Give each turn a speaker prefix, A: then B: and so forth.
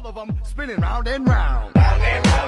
A: all of them spinning round and round. Round and round.